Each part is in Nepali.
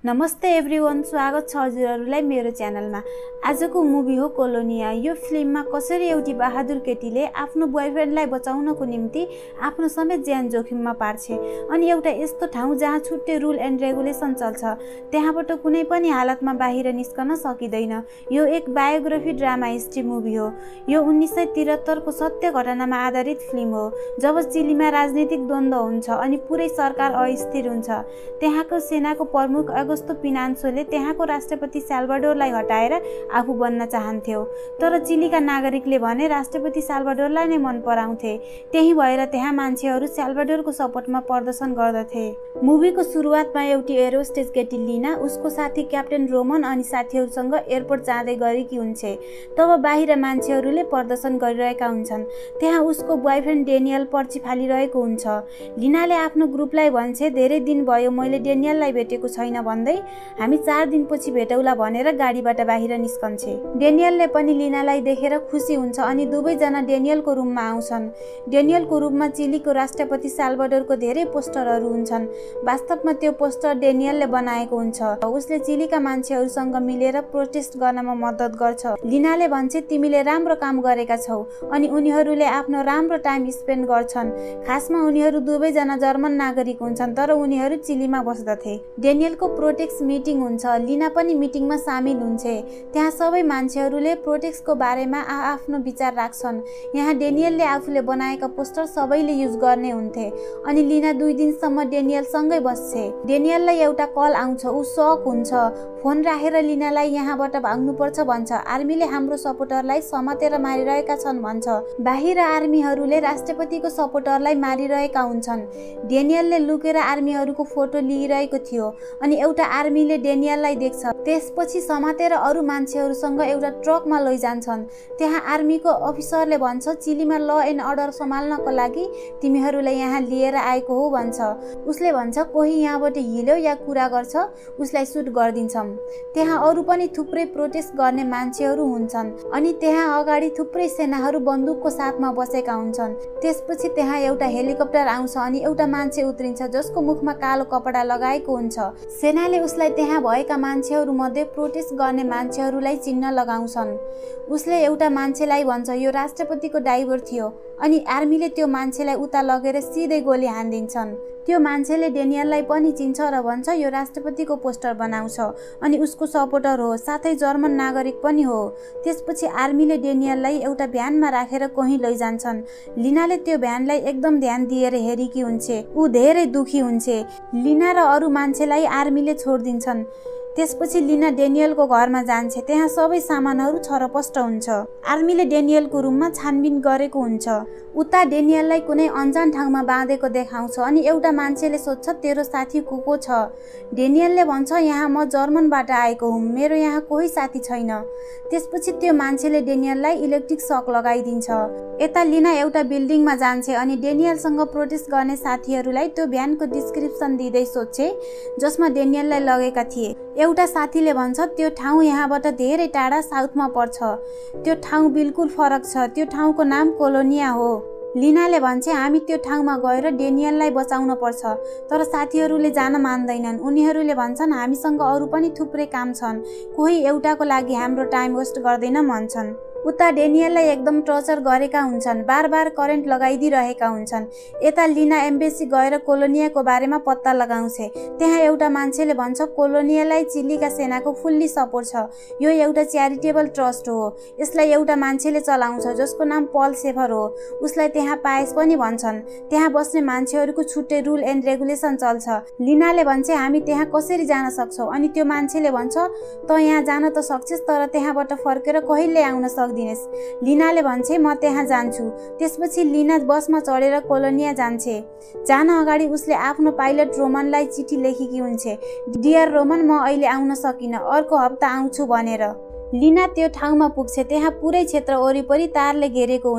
नमस्ते एभ्रिवान, स्वागत छ हजुरहरुलाई मेरो च्यानलमा। आजको मुभी हो कोलोनिया। यो फिल्ममा कसरी एउटी बहादुर केटीले आफ्नो बोयफ्रेन्डलाई बचाउनको निम्ति आफ्नो समेत ज्यान जोखिममा पार्छ अनि एउटा यस्तो ठाउँ जहाँ छुट्टै रुल एन्ड रेगुलेसन चल्छ त्यहाँबाट कुनै पनि हालतमा बाहिर निस्कन सकिदैन। यो एक बायोग्राफी ड्रामा हिस्ट्री मुभी हो। यो 1973 को सत्य घटनामा आधारित फिल्म हो, जब चिलीमा राजनीतिक द्वन्द्व हुन्छ अनि पुरै सरकार अस्थिर हुन्छ। त्यहाँको सेनाको प्रमुख अगस्तो पिनान्सोले त्यहाँको राष्ट्रपति साल्भाडोरलाई हटाएर आफू बन्न चाहन्थ्यो, तर चिलीका नागरिकले भने राष्ट्रपति साल्भाडोरलाई नै मन पराउँथे। त्यही भएर त्यहाँ मान्छेहरू साल्भाडोरको सपोर्टमा प्रदर्शन गर्दथे। मुभीको सुरुवातमा एउटी एरोस्टेज केटी लिना उसको साथी क्याप्टेन रोमन अनि साथीहरूसँग एयरपोर्ट जाँदै गरेकी हुन्छ। तब बाहिर मान्छेहरूले प्रदर्शन गरिरहेका हुन्छन्। त्यहाँ उसको बोयफ्रेन्ड डेनियल पर्ची फालिरहेको हुन्छ। लिनाले आफ्नो ग्रुपलाई भन्छ, धेरै दिन भयो मैले डेनियललाई भेटेको छैन भन्दै हामी 4 दिनपछि भेटौला भनेर गाडीबाट बाहिर निस्कन्छे। डेनियलले पनि लिनालाई देखेर खुसी हुन्छ अनि दुवैजना डेनियलको रुममा आउँछन्। डेनियलको रुममा चिलीको राष्ट्रपति साल्भाडोरको धेरै पोस्टरहरू हुन्छन्। वास्तवमा त्यो पोस्टर डेनियलले बनाएको हुन्छ। उसले चिलीका मान्छेहरूसँग मिलेर प्रोटेस्ट गर्नमा मद्दत गर्छ। लिनाले भन्छ, तिमीले राम्रो काम गरेका छौ अनि उनीहरूले आफ्नो राम्रो टाइम स्पेन्ड गर्छन्। खासमा उनीहरू दुवैजना जर्मन नागरिक हुन्छन्, तर उनीहरू चिलीमा बस्दथे। डेनियलको प्रोटेक्स मिटिङ हुन्छ। लिना पनि मिटिङमा सामेल हुन्छ। त्यहाँ सबै मान्छेहरूले प्रोटेक्सको बारेमा आफ्नो विचार राख्छन्। यहाँ डेनियलले आफूले बनाएका पोस्टर सबैले युज गर्ने हुन्थे अनि लिना 2 दिनसम्म डेनियलसँगै बस्छे। डेनियललाई एउटा कल आउँछ। ऊ सक हुन्छ। फोन राखेर लिनालाई यहाँबाट भाग्नुपर्छ भन्छ। आर्मीले हाम्रो सपोर्टरलाई समातेर मारिरहेका छन् भन्छ। बाहिर आर्मीहरूले राष्ट्रपतिको सपोर्टरलाई मारिरहेका हुन्छन्। डेनियलले लुकेर आर्मीहरूको फोटो लिइरहेको थियो अनि एउटा आर्मीले डेनियललाई देख्छ। त्यसपछि समातेर अरू मान्छेहरूसँग एउटा ट्रकमा लैजान्छन्। त्यहाँ आर्मीको अफिसरले भन्छ, चिलीमा ल एन्ड अर्डर सम्हाल्नको लागि तिमीहरूलाई यहाँ लिएर आएको हो भन्छ। उसले भन्छ, कोही यहाँबाट हिल्यो या कुरा गर्छ उसलाई सुट गरिदिन्छौँ। त्यहाँ अरू पनि थुप्रै प्रोटेस्ट गर्ने मान्छेहरू हुन्छन् अनि त्यहाँ अगाडि थुप्रै सेनाहरू बन्दुकको साथमा बसेका हुन्छन्। त्यसपछि त्यहाँ एउटा हेलिकप्टर आउँछ अनि एउटा मान्छे उत्रिन्छ जसको मुखमा कालो कपडा लगाएको हुन्छ। सेनाले उसलाई त्यहाँ भएका मान्छेहरू मध्ये प्रोटेस्ट गर्ने मान्छेहरूलाई चिन्न लगाउँछन्। उसले एउटा मान्छेलाई भन्छ, यो राष्ट्रपतिको ड्राइभर थियो अनि आर्मीले त्यो मान्छेलाई उता लगेर सिधै गोली हानिदिन्छन्। त्यो मान्छेले डेनियललाई पनि चिन्छ र भन्छ, यो राष्ट्रपतिको पोस्टर बनाउँछ अनि उसको सपोर्टर हो, साथै जर्मन नागरिक पनि हो। त्यसपछि आर्मीले डेनियललाई एउटा भ्यानमा राखेर कहीँ लैजान्छन्। लिनाले त्यो भ्यानलाई एकदम ध्यान दिएर हेरेकी हुन्छ। ऊ धेरै दुखी हुन्छ। लिना र अरू मान्छेलाई आर्मीले छोडिदिन्छन्। त्यसपछि लिना डेनियलको घरमा जान्छ। त्यहाँ सबै सामानहरू छरपस्ट हुन्छ। आर्मीले डेनियलको रुममा छानबिन गरेको हुन्छ। उता डेनियललाई कुनै अनजान ठाउँमा बाँधेको देखाउँछ अनि एउटा मान्छेले सोध्छ, तेरो साथी को छ? डेनियलले भन्छ, यहाँ म जर्मनबाट आएको हुँ, मेरो यहाँ कोही साथी छैन। त्यसपछि त्यो मान्छेले डेनियललाई इलेक्ट्रिक सक लगाइदिन्छ। यता लिना एउटा बिल्डिङमा जान्छ अनि डेनियलसँग प्रोटेस्ट गर्ने साथीहरूलाई त्यो भ्यानको डिस्क्रिप्सन दिँदै सोध्छे जसमा डेनियललाई लगेका थिए। एउटा साथीले भन्छ, त्यो ठाउँ यहाँबाट धेरै टाढा साउथमा पर्छ। त्यो ठाउँ बिल्कुल फरक छ। त्यो ठाउँको नाम कोलोनिया हो। लिनाले भन्छ, हामी त्यो ठाउँमा गएर डेनियललाई बचाउन पर्छ, तर साथीहरूले जान मान्दैनन्। उनीहरूले भन्छन्, हामीसँग अरू पनि थुप्रै काम छन्, कोही एउटाको लागि हाम्रो टाइम वेस्ट गर्दैन भन्छन्। उता डेनियललाई एकदम टर्चर गरेका हुन्छन्, बार करेन्ट लगाइदिरहेका हुन्छन्। यता लिना एम्बेसी गएर कोलोनियाको बारेमा पत्ता लगाउँछ। त्यहाँ एउटा मान्छेले भन्छ, कोलोनियालाई चिलीका सेनाको फुल्ली सपोर्ट छ। यो एउटा च्यारिटेबल ट्रस्ट हो। यसलाई एउटा मान्छेले चलाउँछ जसको नाम पल सेफर हो। उसलाई त्यहाँ पाएस पनि भन्छन्। त्यहाँ बस्ने मान्छेहरूको छुट्टै रुल एन्ड रेगुलेसन चल्छ। लिनाले भन्छ, हामी त्यहाँ कसरी जान सक्छौ? अनि त्यो मान्छेले भन्छ, त यहाँ जान त सक्छस्, तर त्यहाँबाट फर्केर कहिले आउन सक्दिनस्। लिनाले भन्छ, म त्यहाँ जान्छु। त्यसपछि लिना बसमा चढेर कोलोनिया जान्छ। जान अगाडि उसले आफ्नो पाइलट रोमनलाई चिठी लेखेकी हुन्छ, डियर रोमन, म अहिले आउन सकिनँ, अर्को हप्ता आउँछु भनेर। लिना त्यो ठाउँमा पुग्छ। त्यहाँ पुरै क्षेत्र वरिपरि तारले घेरेको हुन्छ।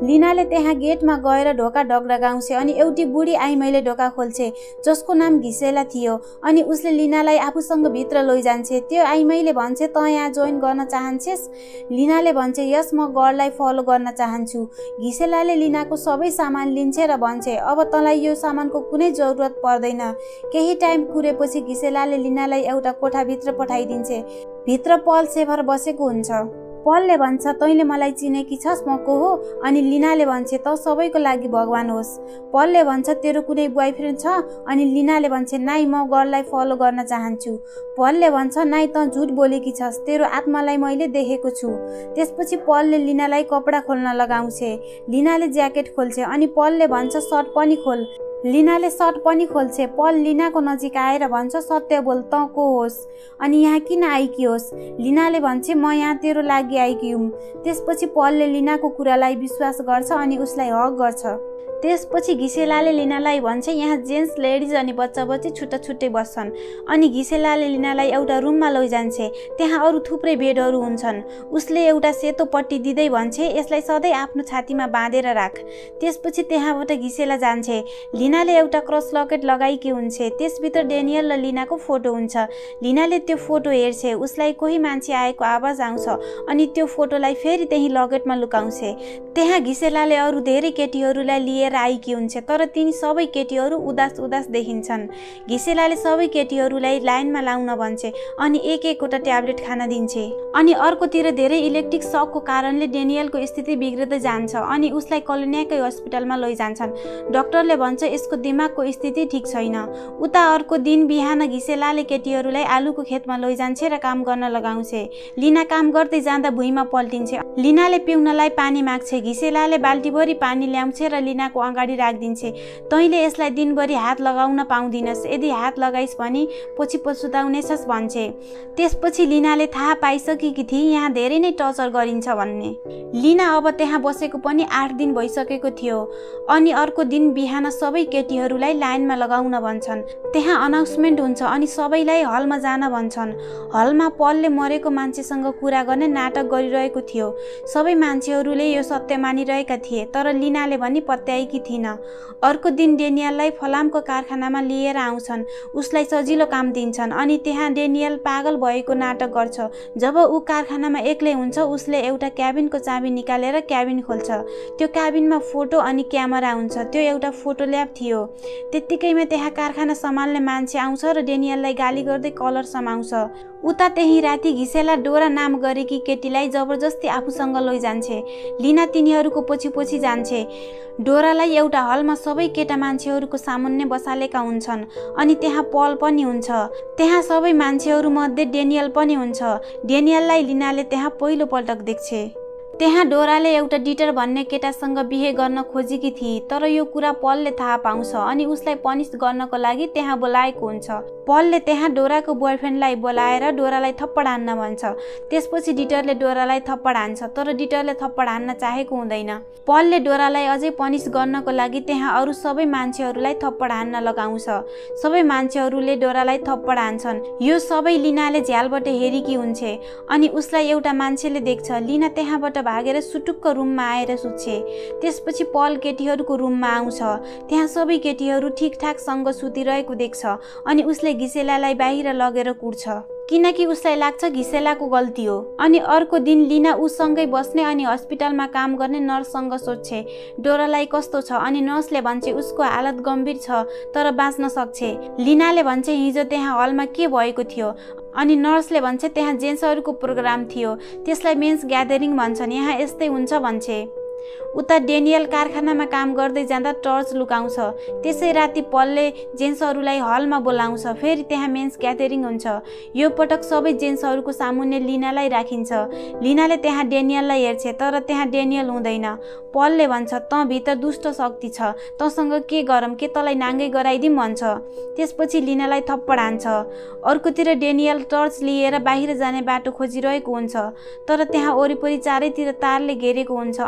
लिनाले त्यहाँ गेटमा गएर ढोका ढकढकाउँछे अनि एउटी बुढी आइमाईले ढोका खोल्छे जसको नाम घिसेला थियो। अनि उसले लिनालाई आफूसँग भित्र लैजान्छे। त्यो आइमाईले भन्छे, त यहाँ जोइन गर्न चाहन्छेस्? लिनाले भन्छे, यस, म गडलाई फलो गर्न चाहन्छु। घिसेलाले लिनाको सबै सामान लिन्छे र भन्छे, अब तँलाई यो सामानको कुनै जरुरत पर्दैन। केही टाइम कुरेपछि घिसेलाले लिनालाई एउटा कोठाभित्र पठाइदिन्छे। भित्र पल सेभर बसेको हुन्छ। पलले भन्छ, तैँले मलाई चिनेकी छस्, म को हो? अनि लिनाले भन्छे, त सबैको लागि भगवान होस्। पलले भन्छ, तेरो कुनै बोयफ्रेन्ड छ? अनि लिनाले भन्छे, नाइ, म गडलाई फलो गर्न चाहन्छु। पलले भन्छ, नाइ, त झुट बोलेकी छस्, तेरो आत्मालाई मैले देखेको छु। त्यसपछि पलले लिनालाई कपडा खोल्न लगाउँछे। लिनाले ज्याकेट खोल्छे अनि पलले भन्छ, सर्ट पनि खोल। लिनाले सर्ट पनि खोल्छे। पल लिनाको नजिक आएर भन्छ, सत्य बोल, त को होस्? अनि यहाँ किन आइकी होस्? लिनाले भन्छे, म यहाँ तेरो लागि आइकी हुँ। त्यसपछि पलले लिनाको कुरालाई विश्वास गर्छ अनि उसलाई हक गर्छ। त्यसपछि घिसेलाले लिनालाई भन्छ, यहाँ जेन्ट्स, लेडिज अनि बच्चा बच्ची छुट्टा छुट्टै बस्छन्। अनि घिसेलाले लिनालाई एउटा रुममा लैजान्छे। त्यहाँ अरू थुप्रै बेडहरू हुन्छन्। उसले एउटा सेतो पट्टी दिँदै भन्छे, यसलाई सधैँ आफ्नो छातीमा बाँधेर राख। त्यसपछि त्यहाँबाट घिसेला जान्छे। लिनाले एउटा क्रस लकेट लगाएकी हुन्छे। त्यसभित्र डेनियल र लिनाको फोटो हुन्छ। लिनाले त्यो फोटो हेर्छे। उसलाई कोही मान्छे आएको आवाज आउँछ अनि त्यो फोटोलाई फेरि त्यही लकेटमा लुकाउँछे। त्यहाँ घिसेलाले अरू धेरै केटीहरूलाई लिएर आइकी हुन्छ, तर तिनी सबै केटीहरू उदास उदास देखिन्छन्। घिसेलाले सबै केटीहरूलाई लाइनमा लाउन भन्छे अनि एक एकवटा ट्याब्लेट खान दिन्छे। अनि अर्कोतिर धेरै इलेक्ट्रिक सकको कारणले डेनियलको स्थिति बिग्रदै जान्छ अनि उसलाई कोलोनियाकै हस्पिटलमा लैजान्छन्। डाक्टरले भन्छ, यसको दिमागको स्थिति ठिक छैन। उता अर्को दिन बिहान घिसेलाले केटीहरूलाई आलुको खेतमा लैजान्छे र काम गर्न लगाउँछे। लिना काम गर्दै जाँदा भुइँमा पल्टिन्छे। लिनाले पिउनलाई पानी माग्छे। घिसेलाले बाल्टीभरि पानी ल्याउँछे र लिनाको अगाडि राखिदिन्छे। तैँले यसलाई दिनभरि हात लगाउन पाउँदिनस्, यदि हात लगाइस् भने पछि पछुताउनेछस् भन्छे। त्यसपछि लिनाले थाहा पाइसकेकी थिए यहाँ धेरै नै टर्चर गरिन्छ भन्ने। लिना अब त्यहाँ बसेको पनि 8 दिन भइसकेको थियो। अनि अर्को दिन बिहान सबै केटीहरूलाई लाइनमा लगाउन भन्छन्। त्यहाँ अनाउन्समेन्ट हुन्छ अनि सबैलाई हलमा जान भन्छन्। हलमा पलले मरेको मान्छेसँग कुरा गर्ने नाटक गरिरहेको थियो। सबै मान्छेहरूले यो सत्य मानिरहेका थिए, तर लिनाले भने पत्याएकी थिइन। अर्को दिन डेनियललाई फलामको कारखानामा लिएर आउँछन्। उसलाई सजिलो काम दिन्छन् अनि त्यहाँ डेनियल पागल भएको नाटक गर्छ। जब ऊ कारखानामा एक्लै हुन्छ, उसले एउटा क्याबिनको चाबी निकालेर क्याबिन खोल्छ। त्यो क्याबिनमा फोटो अनि क्यामेरा हुन्छ। त्यो एउटा फोटो ल्याब थियो। त्यत्तिकैमा त्यहाँ कारखाना सम्हाल्ने मान्छे आउँछ र डेनियललाई गाली गर्दै कलर समाउँछ। उता त्यही राति घिसेला डोरा नाम गरेकी केटीलाई जबरजस्ती आफूसँग लैजान्छे। लिना तिनीहरूको पछि पछि जान्छे। डोरालाई एउटा हलमा सबै केटा मान्छेहरूको सामुन्ने बसालेका हुन्छन् अनि त्यहाँ पल पनि हुन्छ। त्यहाँ सबै मान्छेहरू मध्ये डेनियल पनि हुन्छ। डेनियललाई लिनाले त्यहाँ पहिलो पटक देख्छे। त्यहाँ डोराले एउटा डिटर भन्ने केटासँग बिहे गर्न खोजेकी थिए, तर यो कुरा पलले थाहा पाउँछ अनि उसलाई पनिस गर्नको लागि त्यहाँ बोलाएको हुन्छ। पलले त्यहाँ डोराको बोयफ्रेन्डलाई बोलाएर डोरालाई थप्पड हान्न भन्छ। त्यसपछि डिटरले डोरालाई थप्पड हान्छ, तर डिटरले थप्पड हान्न चाहेको हुँदैन। पलले डोरालाई अझै पनिस गर्नको लागि त्यहाँ अरू सबै मान्छेहरूलाई थप्पड हान्न लगाउँछ। सबै मान्छेहरूले डोरालाई थप्पड हान्छन्। यो सबै लिनाले झ्यालबाट हेरेकी हुन्छे अनि उसलाई एउटा मान्छेले देख्छ। लिना त्यहाँबाट भागेर सुटुक्क रुममा आएर सुत्छे। त्यसपछि पल केटीहरूको रुममा आउँछ। त्यहाँ सबै केटीहरू ठिकठाकसँग सुतिरहेको देख्छ अनि उसले घिसेलालाई बाहिर लगेर कुट्छ, किनकि उसलाई लाग्छ घिसेलाको गल्ती हो। अनि अर्को दिन लिना उसँगै बस्ने अनि हस्पिटलमा काम गर्ने नर्ससँग सोध्छे डोरालाई कस्तो छ, अनि नर्सले भन्छे उसको हालत गम्भीर छ तर बाँच्न सक्छे। लिनाले भन्छे हिजो त्यहाँ हलमा के भएको थियो, अनि नर्सले भन्छे त्यहाँ जेन्ट्सहरूको प्रोग्राम थियो, त्यसलाई मेन्स ग्यादरिङ भन्छन्, यहाँ यस्तै हुन्छ भन्छे। उता डेनियल कारखानामा काम गर्दै जाँदा टर्च लुकाउँछ। त्यसै राति पलले जेन्ट्सहरूलाई हलमा बोलाउँछ। फेरि त्यहाँ मेन्स ग्यादरिङ हुन्छ। यो पटक सबै जेन्ट्सहरूको सामुन्ने लिनालाई राखिन्छ। लिनाले त्यहाँ डेनियललाई हेर्छे, तर त्यहाँ डेनियल हुँदैन। पलले भन्छ त भित्र दुष्ट शक्ति छ, तँसँग के गरम, के तँलाई नाङ्गै गराइदिउँ भन्छ। त्यसपछि लिनालाई थप्पड हान्छ। अर्कोतिर डेनियल टर्च लिएर बाहिर जाने बाटो खोजिरहेको हुन्छ, तर त्यहाँ वरिपरि चारैतिर तारले घेरेको हुन्छ अनि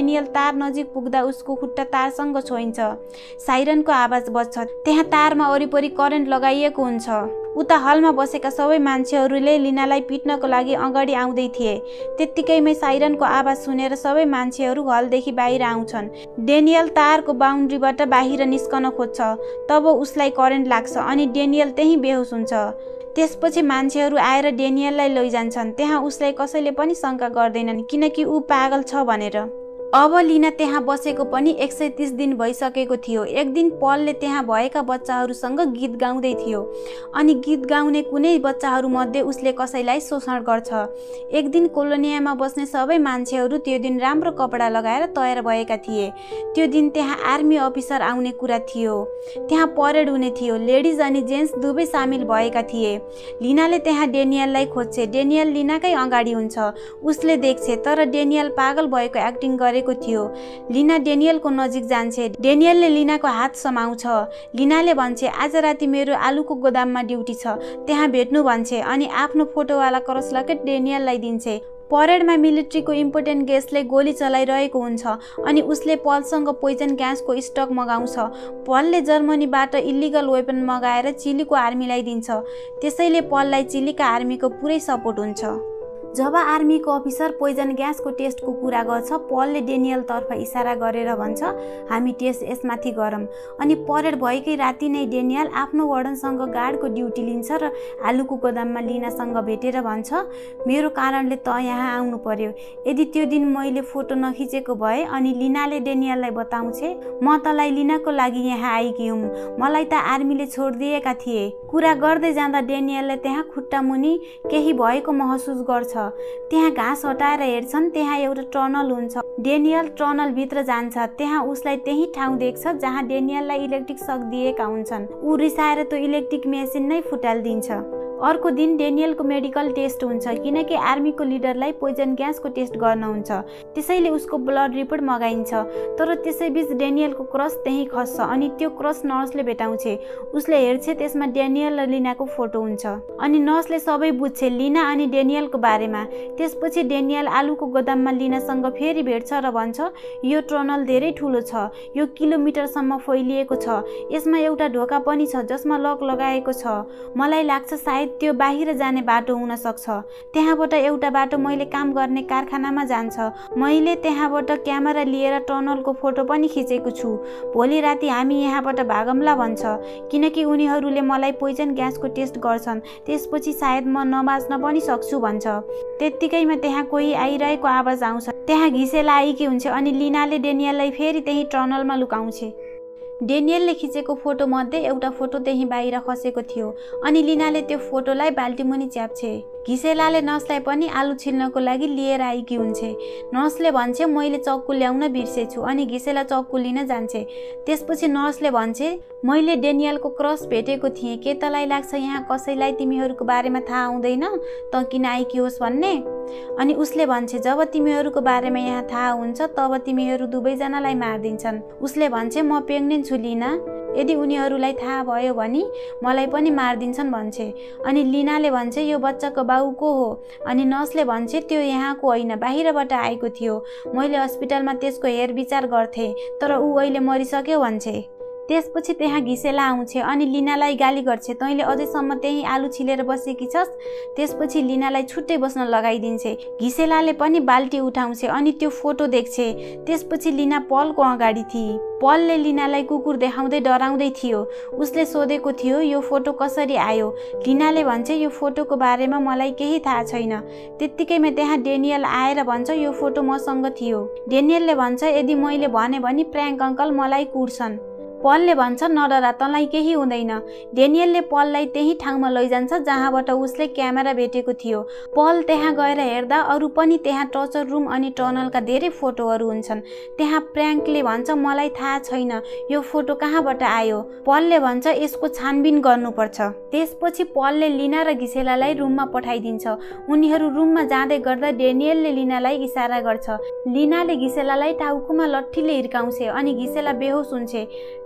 डेनियल तार नजिक पुग्दा उसको खुट्टा तारसँग छोइन्छ। साइरनको आवाज बज्छ। त्यहाँ तारमा वरिपरि करेन्ट लगाइएको हुन्छ। उता हलमा बसेका सबै मान्छेहरूले लिनालाई पिट्नको लागि अगाडि आउँदै थिए। त्यत्तिकैमै साइरनको आवाज सुनेर सबै मान्छेहरू हलदेखि बाहिर आउँछन्। डेनियल तारको बाउन्ड्रीबाट बाहिर निस्कन खोज्छ। तब उसलाई करेन्ट लाग्छ अनि डेनियल त्यहीँ बेहोस हुन्छ। त्यसपछि मान्छेहरू आएर डेनियललाई लैजान्छन्। त्यहाँ उसलाई कसैले पनि शङ्का गर्दैनन् किनकि ऊ पागल छ भनेर। अब लिना त्यहाँ बसेको पनि 130 दिन भइसकेको थियो। एक दिन पलले त्यहाँ भएका बच्चाहरूसँग गीत गाउँदै थियो अनि गीत गाउने कुनै बच्चाहरूमध्ये उसले कसैलाई शोषण गर्छ। एक दिन कोलोनियामा बस्ने सबै मान्छेहरू त्यो दिन राम्रो कपडा लगाएर तयार भएका थिए। त्यो दिन त्यहाँ आर्मी अफिसर आउने कुरा थियो। त्यहाँ परेड हुने थियो। लेडिज अनि जेन्ट्स दुवै सामेल भएका थिए। लिनाले त्यहाँ डेनियललाई खोज्छ। डेनियल लिनाकै अगाडि हुन्छ। उसले देख्छ तर डेनियल पागल भएको एक्टिङ गरे थियो। लिना डेनियलको नजिक जान्छे। डेनियलले लिनाको हात समाउँछ। लिनाले भन्छ आज राति मेरो आलुको गोदाममा ड्युटी छ, त्यहाँ भेट्नु भन्छ अनि आफ्नो फोटोवाला क्रस लकेट डेनियललाई दिन्छ। परेडमा मिलिट्रीको इम्पोर्टेन्ट गेस्टले गोली चलाइरहेको हुन्छ अनि उसले पलसँग पोइजन ग्यासको स्टक मगाउँछ। पलले जर्मनीबाट इलिगल वेपन मगाएर चिलीको आर्मीलाई दिन्छ। त्यसैले पललाई चिलीका आर्मीको पुरै सपोर्ट हुन्छ। जब आर्मीको अफिसर पोइजन ग्यासको टेस्टको कुरा गर्छ, पलले डेनियलतर्फ इसारा गरेर भन्छ हामी टेस्ट यसमाथि गरौँ। अनि परेड भएकै राति नै डेनियल आफ्नो वर्डनसँग गार्डको ड्युटी लिन्छ र आलुको गोदाममा लिनासँग भेटेर भन्छ मेरो कारणले त यहाँ आउनु पर्यो। यदि त्यो दिन मैले फोटो नखिचेको भए। अनि लिनाले डेनियललाई बताउँछे म तँलाई लिनको लागि यहाँ आएकी हुँ, मलाई त आर्मीले छोडिदिएका थिए। कुरा गर्दै जाँदा डेनियलले त्यहाँ खुट्टा मुनि केही भएको महसुस गर्छ। त्यहाँ घाँस हटाएर हेर्छन्। त्यहाँ एउटा टनल हुन्छ। डेनियल टनल भित्र जान्छ। त्यहाँ उसलाई त्यही ठाउँ देख्छ जहाँ डेनियललाई इलेक्ट्रिक सक दिएका हुन्छन्। ऊ रिसाएर त्यो इलेक्ट्रिक मेसिन नै फुटालिदिन्छ। अर्को दिन डेनियलको मेडिकल टेस्ट हुन्छ किनकि आर्मीको लिडरलाई पोइजन ग्यासको टेस्ट गर्न हुन्छ। त्यसैले उसको ब्लड रिपोर्ट मगाइन्छ। तर त्यसैबीच डेनियलको क्रस त्यहीँ खस्छ अनि त्यो क्रस नर्सले भेटाउँछ। उसले हेर्छ त्यसमा डेनियल र लिनाको फोटो हुन्छ अनि नर्सले सबै बुझ्छ लिना अनि डेनियलको बारेमा। त्यसपछि डेनियल आलुको गोदाममा लिनासँग फेरि भेट्छ र भन्छ यो टनल धेरै ठुलो छ, यो किलोमिटरसम्म फैलिएको छ, यसमा एउटा ढोका पनि छ जसमा लक लगाएको छ। मलाई लाग्छ सायद त्यो बाहिर जाने बाटो हुन सक्छ। त्यहाँबाट एउटा बाटो मैले काम गर्ने कारखानामा जान्छ। मैले त्यहाँबाट क्यामेरा लिएर टनलको फोटो पनि खिचेको छु। भोलि राति हामी यहाँबाट भागौँला भन्छ किनकि उनीहरूले मलाई पोइजन ग्यासको टेस्ट गर्छन्। त्यसपछि सायद म नबाच्न पनि सक्छु भन्छ। त्यत्तिकैमा त्यहाँ कोही आइरहेको आवाज आउँछ। त्यहाँ घिसेला आएकी हुन्छ अनि लिनाले डेनियललाई फेरि त्यही टनलमा लुकाउँछ। डेनियलले खिचेको फोटो मध्ये एउटा फोटो त्यही बाहिर खसेको थियो अनि लिनाले त्यो फोटोलाई बाल्टीमुनि च्याप्छे। घिसेलाले नर्सलाई पनि आलु छिल्नको लागि लिएर आएकी हुन्छ। नर्सले भन्छ मैले चक्कु ल्याउन बिर्सेछु अनि घिसेला चक्कु लिन जान्छे। त्यसपछि नर्सले भन्छ मैले डेनियलको क्रस भेटेको थिएँ, के तँलाई लाग्छ यहाँ कसैलाई तिमीहरूको बारेमा थाहा हुँदैन त किन आएकी होस् भन्ने? अनि उसले भन्छ जब तिमीहरूको बारेमा यहाँ थाहा हुन्छ तब तिमीहरू दुवैजनालाई मारिदिन्छन्। उसले भन्छ म प्रेग्नेन्ट छु लिना, यदि उनीहरूलाई थाहा भयो भने मलाई पनि मारिदिन्छन् भन्छ। अनि लिनाले भन्छ यो बच्चाको बाउ को हो? अनि नर्सले भन्छ त्यो यहाँको होइन, बाहिरबाट आएको थियो। मैले हस्पिटलमा त्यसको हेरविचार गर्थेँ तर ऊ अहिले मरिसक्यो भन्छ। त्यसपछि त्यहाँ घिसेला आउँछ अनि लिनालाई गाली गर्छ तैँले अझैसम्म त्यही आलु छिलेर बसेकी छस्। त्यसपछि लिनालाई छुट्टै बस्न लगाइदिन्छ। घिसेलाले पनि बाल्टी उठाउँछ अनि त्यो फोटो देख्छ। त्यसपछि लिना पलको अगाडि थिए। पलले लिनालाई कुकुर देखाउँदै डराउँदै थियो। उसले सोधेको थियो यो फोटो कसरी आयो? लिनाले भन्छ यो फोटोको बारेमा मलाई केही थाहा छैन। त्यत्तिकैमा त्यहाँ डेनियल आएर भन्छ यो फोटो मसँग थियो। डेनियलले भन्छ यदि मैले भने भने प्र्याङ्क अङ्कल मलाई कुट्छन्। पलले भन्छ नडरा, तँलाई केही हुँदैन। डेनियलले पललाई त्यही ठाउँमा लैजान्छ जहाँबाट उसले क्यामेरा भेटेको थियो। पल त्यहाँ गएर हेर्दा अरू पनि त्यहाँ टर्चर रुम अनि टनलका धेरै फोटोहरू हुन्छन्। त्यहाँ प्र्याङ्कले भन्छ मलाई थाहा छैन यो फोटो कहाँबाट आयो। पलले भन्छ यसको छानबिन गर्नुपर्छ। त्यसपछि पलले लिना र घिसेलालाई रुममा पठाइदिन्छ। उनीहरू रुममा जाँदै गर्दा डेनियलले लिनालाई इसारा गर्छ। लिनाले घिसेलालाई टाउकोमा लट्ठीले हिर्काउँछ अनि घिसेला बेहोस हुन्छ।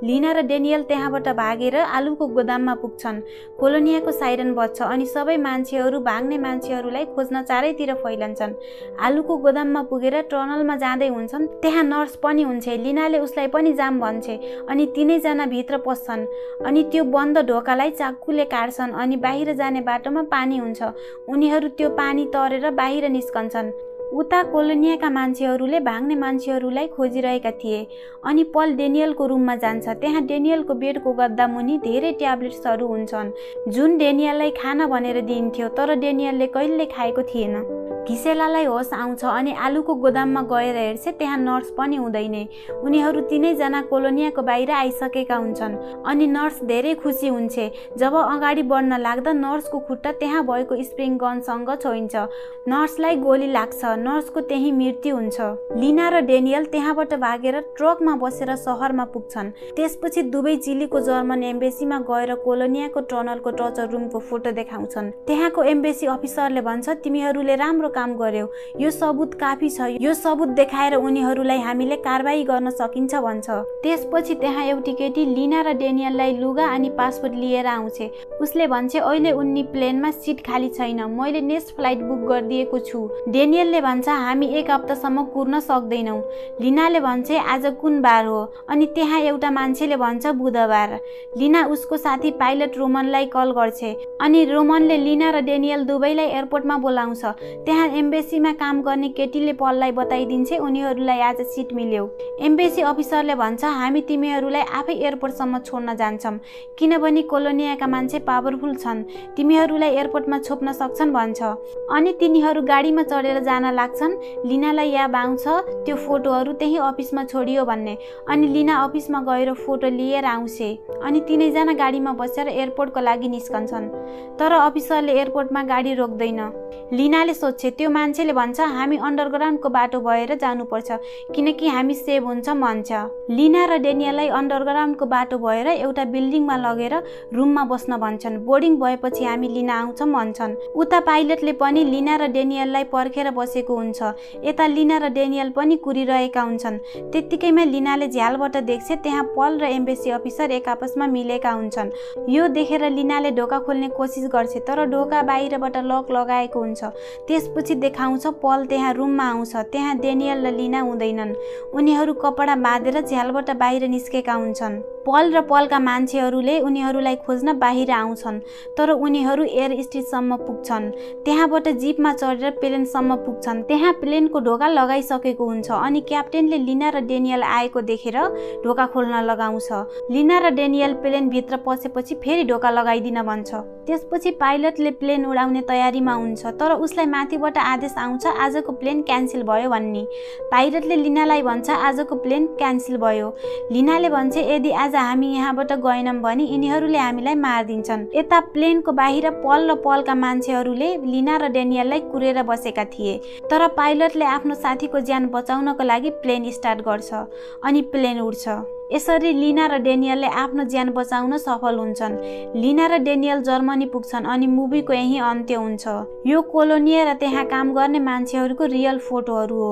लिना र डेनियल त्यहाँबाट भागेर आलुको गोदाममा पुग्छन्। कोलोनियाको साइरन बज्छ अनि सबै मान्छेहरू भाग्ने मान्छेहरूलाई खोज्न चारैतिर फैलन्छन्। आलुको गोदाममा पुगेर टनलमा जाँदै हुन्छन्। त्यहाँ नर्स पनि हुन्छ। लिनाले उसलाई पनि जाम भन्छ अनि तीनैजना भित्र पस्छन् अनि त्यो बन्द ढोकालाई चाकुले काट्छन् अनि बाहिर जाने बाटोमा पानी हुन्छ। उनीहरू त्यो पानी तरेर बाहिर निस्कन्छन्। उता कोलोनियाका मान्छेहरूले भाग्ने मान्छेहरूलाई खोजिरहेका थिए अनि पल डेनियलको रुममा जान्छ। त्यहाँ डेनियलको बेडको गद्दा मुनि धेरै ट्याब्लेट्सहरू हुन्छन् जुन डेनियललाई खान भनेर दिइन्थ्यो, तर डेनियलले कहिल्यै खाएको थिएन। घिसेलालाई होस आउँछ अनि आलुको गोदाममा गएर हेर्छ, त्यहाँ नर्स पनि हुँदैन। उनीहरू तीनैजना कोलोनियाको बाहिर आइसकेका हुन्छन् अनि नर्स धेरै खुसी हुन्छ। जब अगाडि बढ्न लाग्दा नर्सको खुट्टा त्यहाँ भएको स्प्रिङ गनसँग छोइन्छ। नर्सलाई गोली लाग्छ। नर्सको त्यही मृत्यु हुन्छ। लिना र डेनियल त्यहाँबाट भागेर ट्रकमा बसेर सहरमा पुग्छन्। त्यसपछि दुवै चिलीको जर्मन एम्बेसीमा गएर कोलोनियाको टनलको टर्चर रुमको फोटो देखाउँछन्। त्यहाँको एम्बेसी अफिसरले भन्छ, तिमीहरूले राम्रो काम गर्यौ, यो सबुत काफी छ। यो सबुत देखाएर उनीहरूलाई हामीले कारबाही गर्न सकिन्छ भन्छ। त्यसपछि त्यहाँ एउटी केटी लिना र डेनियललाई लुगा अनि पासपोर्ट लिएर आउँछ। उसले भन्छ, अहिले उनी प्लेनमा सिट खाली छैन, मैले नेक्स्ट फ्लाइट बुक गरिदिएको छु। डेनियलले भन्छ, हामी 1 हप्तासम्म कुर्न सक्दैनौँ। लिनाले भन्छ, आज कुन बार हो? अनि त्यहाँ एउटा मान्छेले भन्छ, बुधबार। लिना उसको साथी पाइलट रोमनलाई कल गर्छ अनि रोमनले लिना र डेनियल दुवैलाई एयरपोर्टमा बोलाउँछ। त्यहाँ एम्बेसीमा काम गर्ने केटीले पललाई बताइदिन्छ उनीहरूलाई आज सिट मिल्यो। एम्बेसी अफिसरले भन्छ, हामी तिमीहरूलाई आफै एयरपोर्टसम्म छोड्न जान्छौँ किनभने कोलोनियाका मान्छे पावरफुल छन्, तिमीहरूलाई एयरपोर्टमा छोप्न सक्छन् भन्छ। अनि तिनीहरू गाडीमा चढेर जान लाग्छन्। लिनालाई याद आउँछ त्यो फोटोहरू त्यही अफिसमा छोडियो भन्ने अनि लिना अफिसमा गएर फोटो लिएर आउँछ अनि तीनैजना गाडीमा बसेर एयरपोर्टको लागि निस्कन्छन्। तर अफिसरले एयरपोर्टमा गाडी रोक्दैन। लिनाले सोध्छ, त्यो मान्छेले भन्छ, हामी अन्डरग्राउन्डको बाटो भएर जानुपर्छ किनकि हामी सेभ हुन्छौँ भन्छ। लिना र डेनियललाई अन्डरग्राउन्डको बाटो भएर एउटा बिल्डिङमा लगेर रुममा बस्न भन्छन्। बोर्डिङ भएपछि हामी लिन आउँछौँ भन्छन्। उता पाइलटले पनि लिना र डेनियललाई पर्खेर बसेको हुन्छ। यता लिना र डेनियल पनि कुरिरहेका हुन्छन्। त्यत्तिकैमा लिनाले झ्यालबाट देख्छ त्यहाँ पल र एम्बेसी अफिसर एक आपसमा मिलेका हुन्छन्। यो देखेर लिनाले ढोका खोल्ने कोसिस गर्छ तर ढोका बाहिरबाट लक लगाएको हुन्छ। त्यसपछि देखाउँछ पल त्यहाँ रुममा आउँछ। त्यहाँ डेनियल र लिना हुँदैनन्। उनीहरू कपडा बाँधेर झ्यालबाट बाहिर निस्केका हुन्छन्। पल र पलका मान्छेहरूले उनीहरूलाई खोज्न बाहिर आउँछन् तर उनीहरू एयर स्टेसनसम्म पुग्छन्। त्यहाँबाट जिपमा चढेर प्लेनसम्म पुग्छन्। त्यहाँ प्लेनको ढोका लगाइसकेको हुन्छ अनि क्याप्टेनले लिना र डेनियल आएको देखेर ढोका खोल्न लगाउँछ। लिना र डेनियल प्लेनभित्र पसेपछि फेरि ढोका लगाइदिन भन्छ। त्यसपछि पाइलटले प्लेन उडाउने तयारीमा हुन्छ तर उसलाई माथिबाट आदेश आउँछ आजको प्लेन क्यान्सल भयो भन्ने। पाइलटले लिनालाई भन्छ आजको प्लेन क्यान्सल भयो। लिनाले भन्छ यदि आज हामी यहाँबाट गएनौँ भने यिनीहरूले हामीलाई मारिदिन्छन्। यता प्लेनको बाहिर पल र पलका मान्छेहरूले लिना र डेनियललाई कुरेर बसेका थिए तर पाइलटले आफ्नो साथीको ज्यान बचाउनको लागि प्लेन स्टार्ट गर्छ अनि प्लेन उड्छ। यसरी लिना र डेनियलले आफ्नो ज्यान बचाउन सफल हुन्छन्। लिना र डेनियल जर्मनी पुग्छन् अनि मुभीको यही अन्त्य हुन्छ। यो कोलोनिया र त्यहाँ काम गर्ने मान्छेहरूको रियल फोटोहरू हो।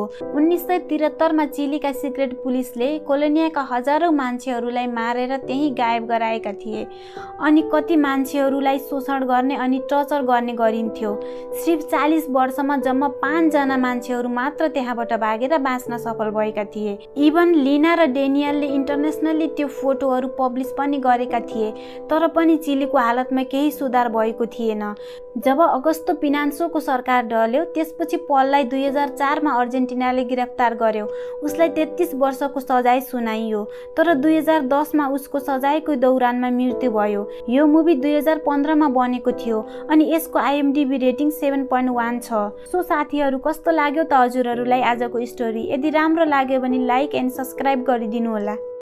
1973 मा चिलीका सिक्रेट पुलिसले कोलोनियाका हजारौं मान्छेहरूलाई मारेर त्यही गायब गराएका थिए अनि कति मान्छेहरूलाई शोषण गर्ने अनि टर्चर गर्ने गरिन्थ्यो। सिर्फ 40 वर्षमा जम्मा 5 जना मान्छेहरू मात्र त्यहाँबाट भागेर बाँच्न सफल भएका थिए। इभन लिना र डेनियलले इन्टरनेसनली त्यो फोटोहरू पब्लिस पनि गरेका थिए तर पनि चिलीको हालतमा केही सुधार भएको थिएन। जब अगस्तो पिनान्सोको सरकार ढल्यो त्यसपछि पललाई 2004 मा अर्जेन्टिनाले गिरफ्तार गर्यो। उसलाई 33 वर्षको सजाय सुनाइयो तर 2010 मा उसको सजायको दौरानमा मृत्यु भयो। यो मुभी 2015 मा बनेको थियो अनि यसको IMDb रेटिङ 7.1 छ। सो साथीहरू कस्तो लाग्यो त हजुरहरूलाई आजको स्टोरी? यदि राम्रो लाग्यो भने लाइक एन्ड सब्स्क्राइब गरिदिनु होला।